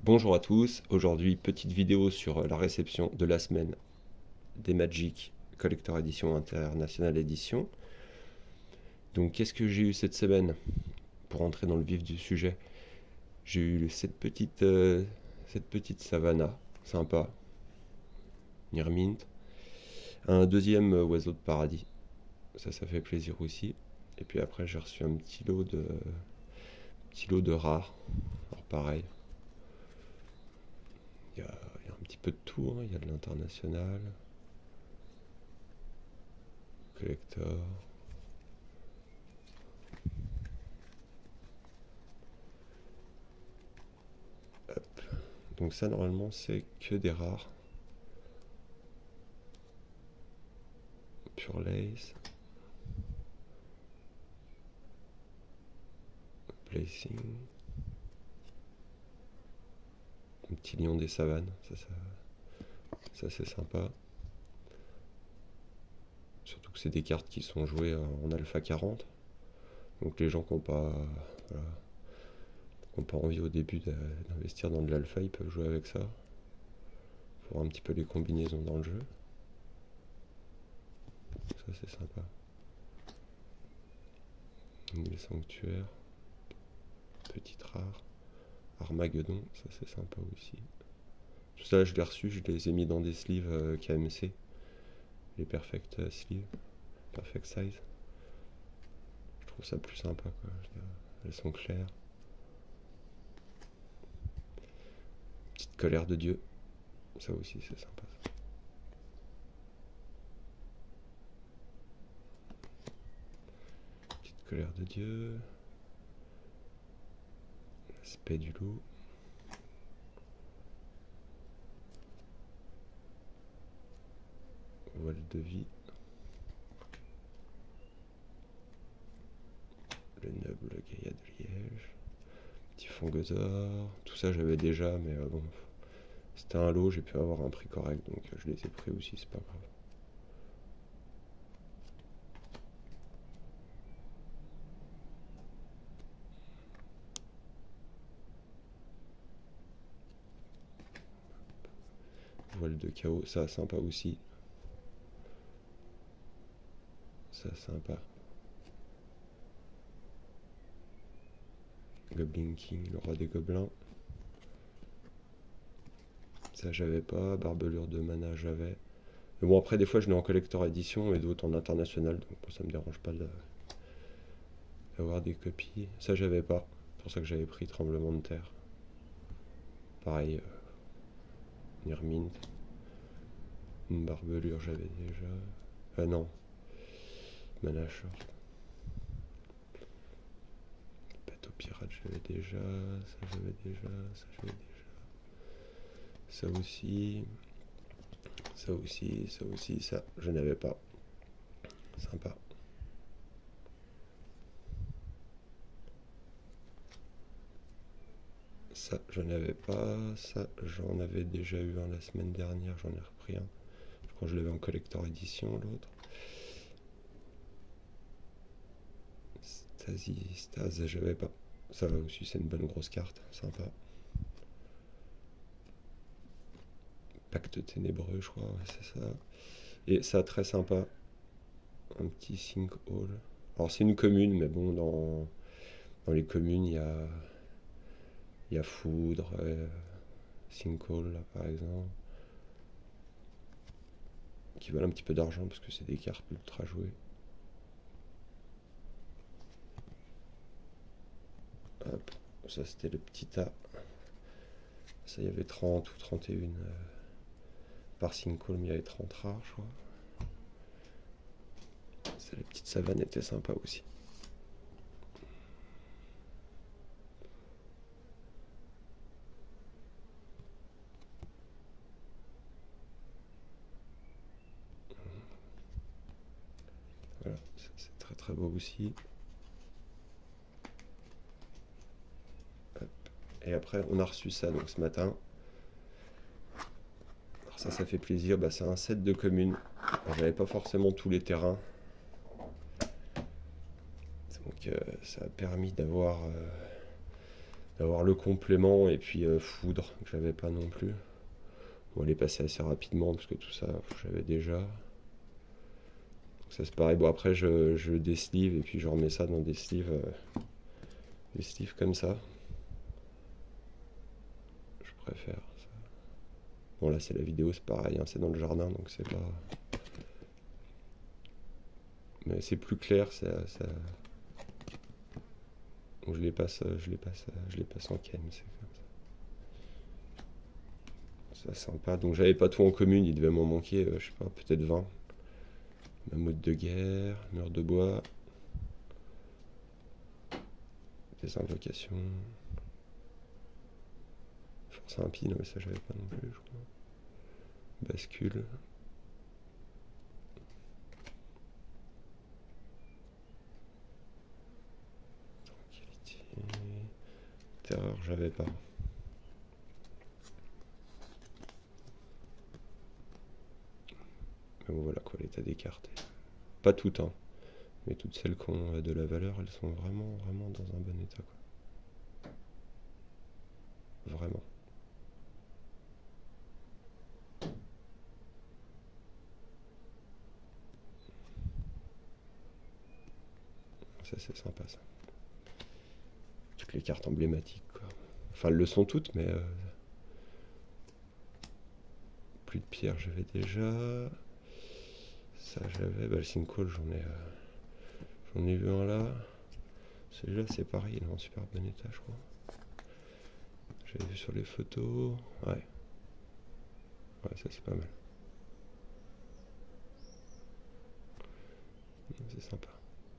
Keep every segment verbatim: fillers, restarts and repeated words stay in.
Bonjour à tous, aujourd'hui petite vidéo sur la réception de la semaine des Magic Collector Edition International Edition. Donc qu'est-ce que j'ai eu cette semaine? Pour entrer dans le vif du sujet, j'ai eu cette petite, euh, cette petite Savannah, sympa, Nirmint. Un deuxième euh, Oiseau de Paradis, ça ça fait plaisir aussi. Et puis après j'ai reçu un petit lot de, petit lot de rares, alors pareil. Il y, a, il y a un petit peu de tout, hein. Il y a de l'international, collector. Hop. Donc ça normalement c'est que des rares. Pure Lace. Placing. Un petit lion des savanes, ça, ça, ça c'est sympa. Surtout que c'est des cartes qui sont jouées en alpha quarante. Donc les gens qui n'ont pas, voilà, qui n'ont pas envie au début d'investir dans de l'alpha, ils peuvent jouer avec ça. Pour voir un petit peu les combinaisons dans le jeu. Ça c'est sympa. Les sanctuaires. Petite rare. Armageddon, ça c'est sympa aussi. Tout ça je l'ai reçu, je les ai mis dans des sleeves euh, K M C. Les perfect euh, sleeves. Perfect size. Je trouve ça plus sympa quoi. Elles sont claires. Petite colère de Dieu. Ça aussi c'est sympa. Ça. Petite colère de Dieu. L'aspect du loup. Voile de vie. Le noble Gaïa de Liège. Petit fongosaure. Tout ça j'avais déjà, mais euh, bon. C'était un lot, j'ai pu avoir un prix correct, donc euh, je les ai pris aussi, c'est pas grave. Voile de chaos, ça sympa aussi. Ça sympa. Goblin King, le roi des gobelins. Ça j'avais pas. Barbelure de mana j'avais. Mais bon après des fois je l'ai en collector édition et d'autres en international, donc bon, ça me dérange pas d'avoir des copies. Ça j'avais pas. C'est pour ça que j'avais pris Tremblement de Terre. Pareil. Euh, Nirmint. Une barbelure j'avais déjà. Ah non. Mana short. Bateau pirate j'avais déjà. Ça j'avais déjà. Ça j'avais déjà. Ça aussi. Ça aussi. Ça aussi. Ça je n'avais pas. Sympa. Ça je n'avais pas. Ça j'en avais déjà eu un la semaine dernière. J'en ai repris un. Je crois que je l'avais en collector édition l'autre. Stasi, Stase, j'avais pas. Ça va aussi, c'est une bonne grosse carte, sympa. Pacte ténébreux, je crois, ouais, c'est ça. Et ça, très sympa. Un petit sinkhole. Alors, c'est une commune, mais bon, dans, dans les communes, il y a, il y a foudre, euh, sinkhole, là, par exemple. Qui valent un petit peu d'argent parce que c'est des cartes ultra jouées. Hop, ça c'était le petit A. Ça, il y avait trente ou trente et un euh, par sinkhole, mais il y avait trente rares, je crois. Ça, la petite savane était sympa aussi. Voilà, c'est très très beau aussi. Hop. Et après, on a reçu ça donc ce matin. Alors ça, ça fait plaisir. Bah, c'est un set de communes. J'avais pas forcément tous les terrains. Donc euh, ça a permis d'avoir euh, d'avoir le complément et puis euh, foudre que j'avais pas non plus. Bon, elle est passée assez rapidement parce que tout ça j'avais déjà. Donc ça c'est pareil. Bon après je, je déslive et puis je remets ça dans des sleeves, euh, des sleeves comme ça. Je préfère ça. Bon là c'est la vidéo, c'est pareil, hein, c'est dans le jardin donc c'est pas. Mais c'est plus clair, ça, ça... Donc je les passe, je les passe, je les passe en ken, c'est comme ça. Ça sympa. Donc j'avais pas tout en commune, il devait m'en manquer, euh, je sais pas, peut-être vingt. Mammouth de guerre, mur de bois, des invocations. Force impie, non mais ça j'avais pas non plus, je crois. Bascule. Tranquillité. Terreur, j'avais pas. Mais bon voilà quoi, l'état des cartes. Pas toutes, hein. Mais toutes celles qui ont de la valeur, elles sont vraiment, vraiment dans un bon état, quoi. Vraiment. Ça c'est sympa ça. Toutes les cartes emblématiques, quoi. Enfin elles le sont toutes, mais euh... plus de pierre j'avais déjà. Ça j'avais. Bah le Sinkhole j'en ai. Euh... J'en ai vu un là. Celui-là c'est pareil, il est en super bon état je crois. J'avais vu sur les photos. Ouais. Ouais ça c'est pas mal. C'est sympa.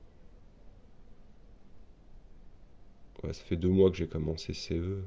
Ouais, ça fait deux mois que j'ai commencé C E.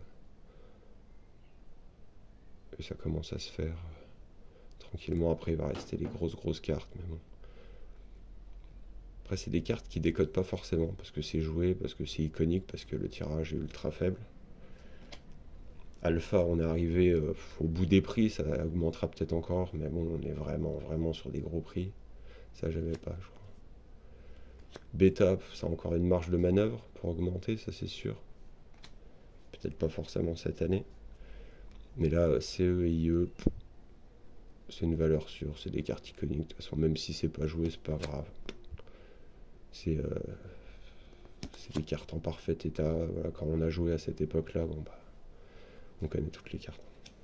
Et ça commence à se faire. Tranquillement, après il va rester les grosses grosses cartes, mais bon. Après c'est des cartes qui décodent pas forcément, parce que c'est joué, parce que c'est iconique, parce que le tirage est ultra faible. Alpha, on est arrivé euh, au bout des prix, ça augmentera peut-être encore, mais bon, on est vraiment vraiment sur des gros prix. Ça j'avais pas, je crois. Bêta, ça a encore une marge de manœuvre pour augmenter, ça c'est sûr. Peut-être pas forcément cette année. Mais là, C E et I E, c'est une valeur sûre, c'est des cartes iconiques. De toute façon, même si c'est pas joué, c'est pas grave. C'est euh, des cartes en parfait état. Voilà, quand on a joué à cette époque-là, bon bah, on connaît toutes les cartes.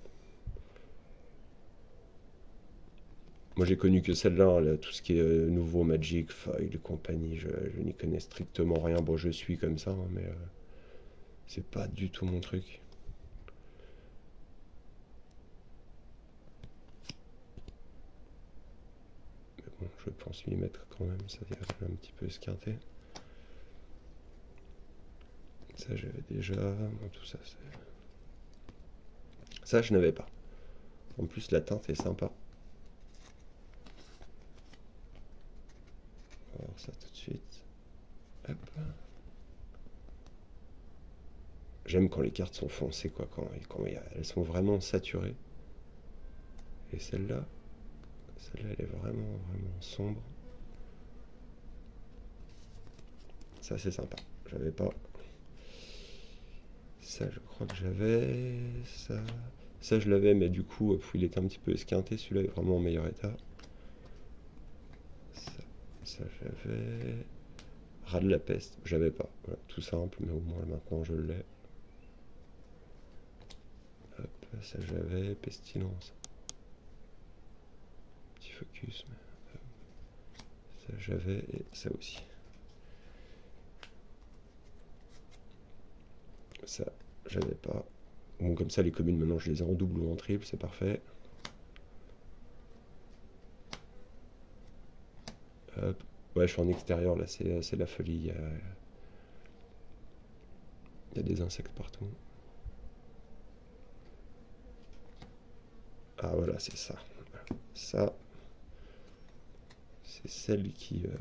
Moi, j'ai connu que celle-là, là, tout ce qui est euh, nouveau Magic, Foil et compagnie, je, je n'y connais strictement rien. Bon, je suis comme ça, hein, mais euh, c'est pas du tout mon truc. Mais bon, je pense m'y mettre quand même, ça vient un petit peu esquinté. Ça, j'avais déjà. Bon, tout ça, c'est. Ça, je n'avais pas. En plus, la teinte est sympa. On va voir ça tout de suite. Hop. J'aime quand les cartes sont foncées, quoi, quand, quand y a, elles sont vraiment saturées. Et celle-là, celle-là, elle est vraiment, vraiment sombre. Ça, c'est sympa. J'avais pas. Ça, je crois que j'avais. Ça. Ça, je l'avais, mais du coup, il était un petit peu esquinté. Celui-là est vraiment en meilleur état. Ça, ça j'avais. Rat de la peste, j'avais pas. Voilà, tout simple, mais au moins maintenant je l'ai. Hop, ça j'avais. Pestilence. Petit focus, mais. Hop. Ça j'avais, et ça aussi. Ça, j'avais pas. Bon, comme ça, les communes, maintenant, je les ai en double ou en triple, c'est parfait. Hop. Ouais, je suis en extérieur, là, c'est la folie. Il y a... Il y a des insectes partout. Ah, voilà, c'est ça. Voilà. Ça, c'est celle qui... Euh...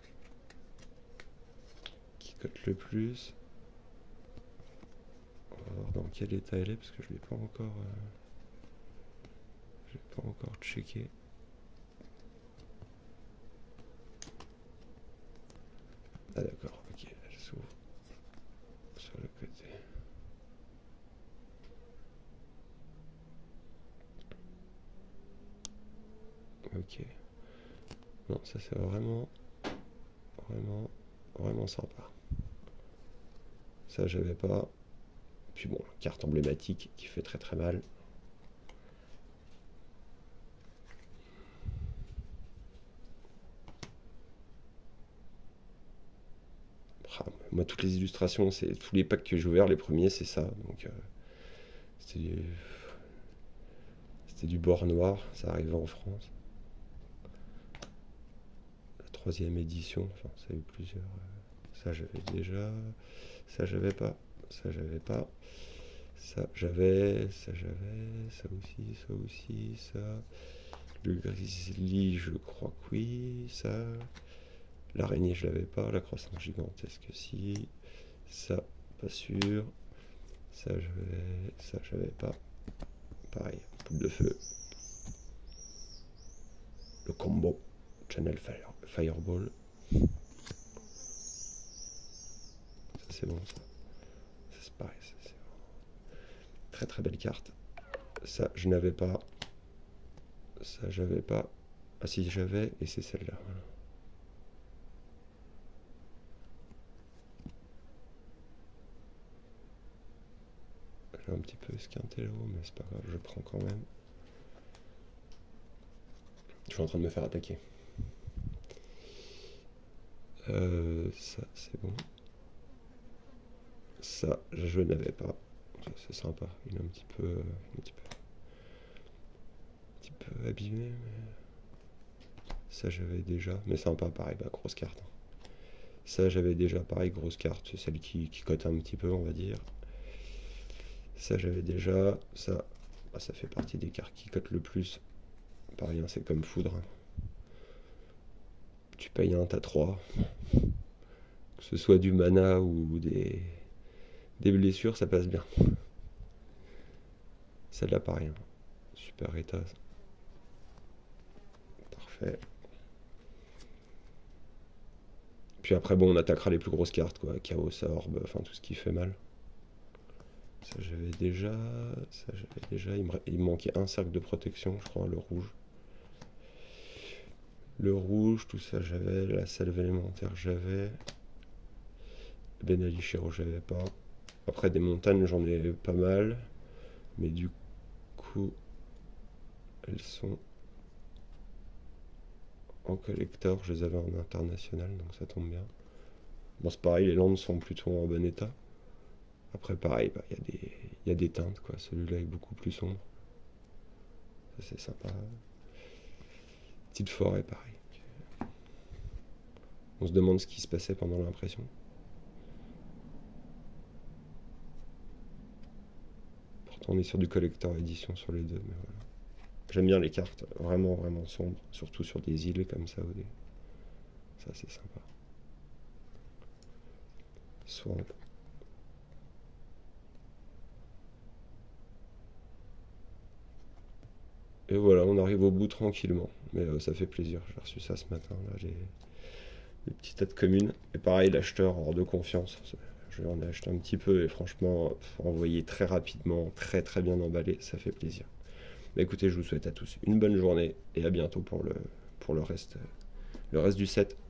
qui cote le plus. On va voir dans quel état elle est, parce que je ne l'ai pas encore... Euh... Je l'ai pas encore checké. Ah d'accord, ok, elle s'ouvre sur le côté. Ok. Non, ça c'est vraiment, vraiment, vraiment sympa. Ça j'avais pas. Puis bon, carte emblématique qui fait très très mal. Ah, moi toutes les illustrations, c'est tous les packs que j'ai ouverts, les premiers c'est ça. Donc euh, c'était c'était du bord noir, ça arrivait en France. La troisième édition, enfin ça a eu plusieurs. euh, Ça j'avais déjà, ça j'avais pas, ça j'avais pas. Ça j'avais, ça j'avais, ça aussi, ça aussi, ça. Le grizzly, je crois que oui, ça. L'araignée, je l'avais pas. La croissance gigantesque, si. Ça, pas sûr. Ça, j'avais, ça, j'avais pas. Pareil, poule de feu. Le combo Channel Fire, Fireball. Ça, c'est bon, ça. Ça, c'est pareil, ça, c'est très très belle carte. Ça, je n'avais pas. Ça, j'avais pas. Ah si, j'avais, et c'est celle-là. Voilà. J'ai un petit peu esquinté là-haut, mais c'est pas grave, je prends quand même. Je suis en train de me faire attaquer. Euh, ça, c'est bon. Ça, je n'avais pas. C'est sympa. Il est un petit peu, un petit peu, un petit peu abîmé, mais ça j'avais déjà. Mais sympa, pareil, bah, grosse carte. Ça j'avais déjà, pareil, grosse carte. C'est celle qui, qui cote un petit peu, on va dire. Ça j'avais déjà. Ça, bah, ça fait partie des cartes qui cotent le plus. Pareil, hein, c'est comme foudre. Tu payes un, t'as trois. Que ce soit du mana ou des, des blessures, ça passe bien. Celle-là, pareil. Hein. Super état. Parfait. Puis après, bon, on attaquera les plus grosses cartes, quoi. Chaos, Orbe, enfin tout ce qui fait mal. Ça, j'avais déjà. Ça, j'avais déjà. Il me, il me manquait un cercle de protection, je crois, le rouge. Le rouge, tout ça, j'avais. La salve élémentaire, j'avais. Ben Ali Chiro, j'avais pas. Après, des montagnes, j'en ai pas mal. Mais du coup, elles sont en collector. Je les avais en international, donc ça tombe bien. Bon, c'est pareil, les landes sont plutôt en bon état. Après, pareil, bah, y a des, y a des teintes, quoi. Celui-là est beaucoup plus sombre. Ça, c'est sympa. Petite forêt, pareil. On se demande ce qui se passait pendant l'impression. Pourtant, on est sur du collector édition sur les deux, mais voilà. J'aime bien les cartes vraiment, vraiment sombres, surtout sur des îles comme ça. Ou des... Ça, c'est sympa. Swamp. Et voilà, on arrive au bout tranquillement. Mais euh, ça fait plaisir. J'ai reçu ça ce matin. Là, j'ai des petits tas de communes. Et pareil, l'acheteur hors de confiance. Je en ai acheté un petit peu et franchement, envoyé très rapidement, très très bien emballé, ça fait plaisir. Bah écoutez, je vous souhaite à tous une bonne journée et à bientôt pour le, pour le reste, le reste du set.